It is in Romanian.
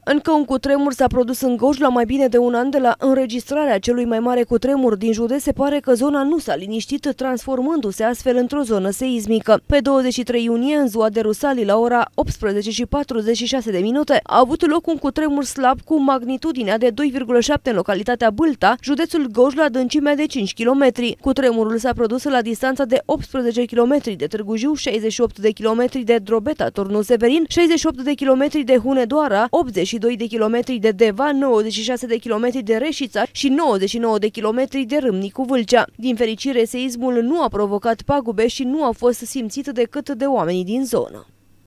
Încă un cutremur s-a produs în Gorj la mai bine de un an de la înregistrarea celui mai mare cutremur din județ. Se pare că zona nu s-a liniștit, transformându-se astfel într-o zonă seismică. Pe 23 iunie, în ziua de Rusalii, la ora 18:46, a avut loc un cutremur slab cu magnitudinea de 2,7 în localitatea Bâlta, județul Gorj, la adâncimea de 5 km. Cutremurul s-a produs la distanța de 18 km de Târgu Jiu, 68 de km de Drobeta, Turnul Severin, 68 de km de Hunedoara, 82 de kilometri de Deva, 96 de kilometri de Reșița și 99 de kilometri de Râmnicu Vâlcea. Din fericire, seismul nu a provocat pagube și nu a fost simțit decât de oamenii din zonă.